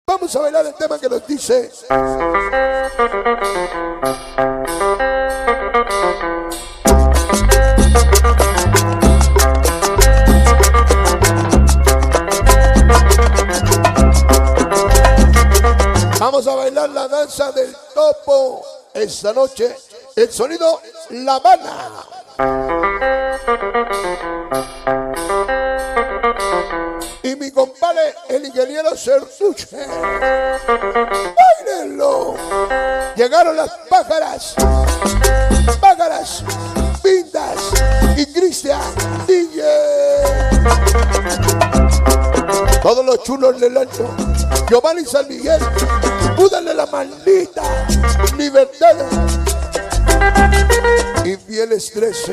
Vamos a bailar el tema que nos dice. Vamos a bailar la danza del topo esta noche. El sonido La Habana. Y mi compadre, el ingeniero Sertuche. ¡Báilenlo! Llegaron las pájaras. Pájaras, Pintas y Cristian DJ. Todos los chulos del alto. Giovanni San Miguel. Púdale la maldita libertad. Infieles 13.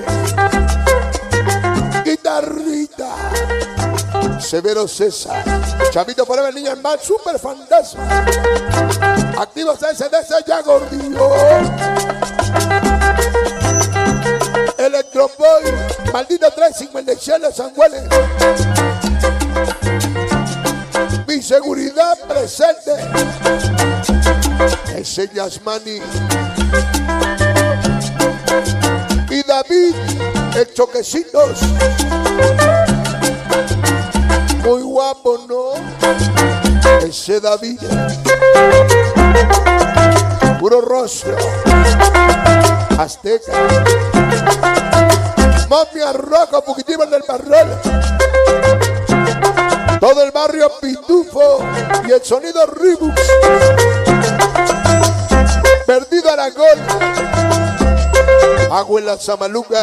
Guitarrita. Severo César. Chavito Forever, Niña Hermana, Super Fantasma. Activos SDS ya gordillo. Electro Boy. Maldita 357 San Juárez. Mi seguridad presente. Ese Yasmani. Y David, el Choquecitos. Muy guapo, ¿no? Ese David. Puro rostro. Azteca. Momia roja, fugitiva del barril. Todo el barrio Pitufo y el sonido Ribux. Perdido Aragón. Abuela Samaluca.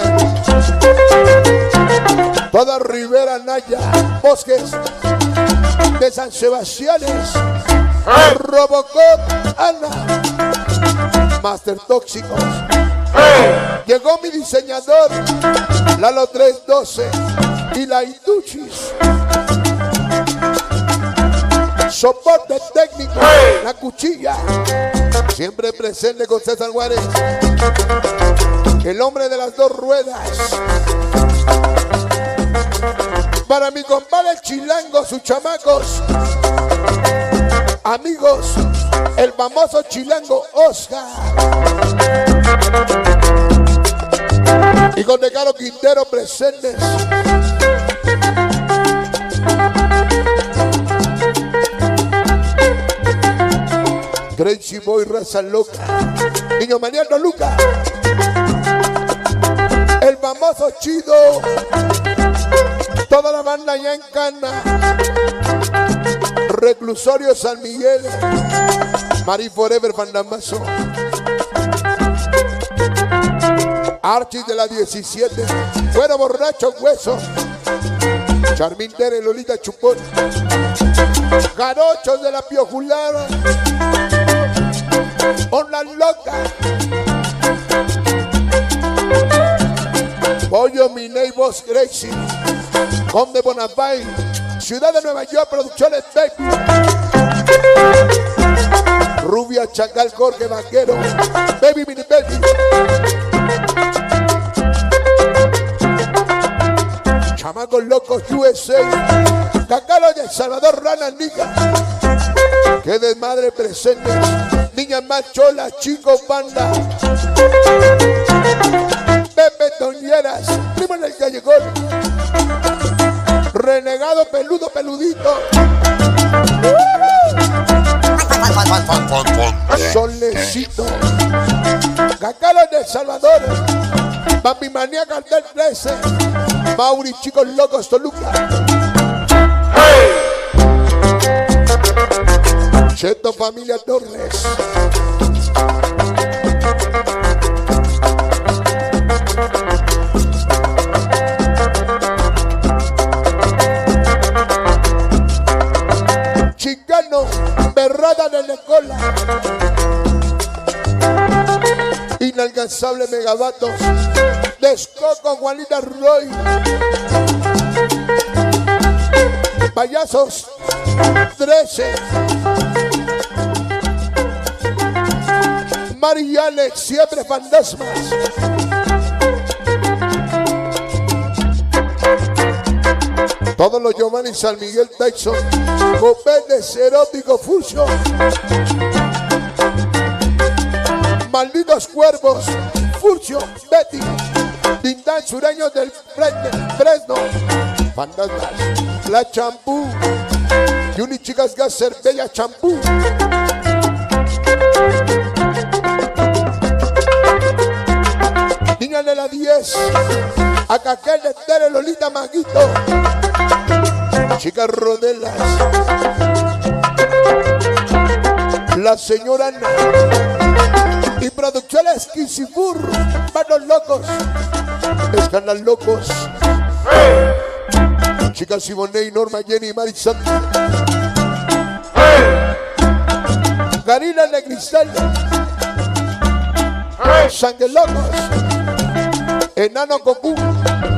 Toda Rivera Naya. Bosques de San Sebastián. Robocop Ana. Master Tóxicos. Llegó mi diseñador Lalo 312 y la Ituchis. Soporte técnico, la cuchilla. Siempre presente con César Juárez. El hombre de las dos ruedas. Para mi compadre el Chilango, sus chamacos. Amigos, el famoso Chilango Oscar. Hijos de Caro Quintero presentes. Crazy Boy, Raza Loca. Niño Mariano Luca. El famoso Chido. Toda la banda ya en Cana. Reclusorio San Miguel. Mari Forever Fandamazo. Archie de la 17. Bueno, borracho, hueso. Charmín Tere, Lolita Chupón. Jarochos de la Piojulada. Onda Loca. Pollo Miney, Boss Gracie. Conde Bonafide. Ciudad de Nueva York, Producciones Baby. Rubia Chacal, Jorge Vaquero. Baby Mini Baby. Chamacos Locos USA. Cacalo de Salvador Rana Nica. Que desmadre presente. Niñas más cholas, chicos, banda. Pepe Toñeras, primo del callejón. Renegado peludo, peludito. Solecito. Cacalos de Salvador. Papi Manía Cartel 13. Mauri, chicos locos, Toluca. Cheto Familia Torres. Chicano, Berrada de la Cola. Inalcanzable Megabatos. Descoco Juanita Roy. Payasos 13. Mari Alex, siempre fantasmas. Todos los Giovanni San Miguel Tyson. Copetes erótico Furcio. Malditos cuervos. Furcio, Betty. Tintán sureños del Fresno. Fantasmas. La Champú. Yuni Chicas Gasser, Bella Champú. Niña de la 10. Acaquel de Tere, Lolita Maguito. Chicas Rodelas. La señora Ana. Y Producciones Quisifur. Manos locos. Escanas locos. Chicas Simone, Norma, Jenny, Marisol. Karina de Cristal. Sangre locos. Enano Goku.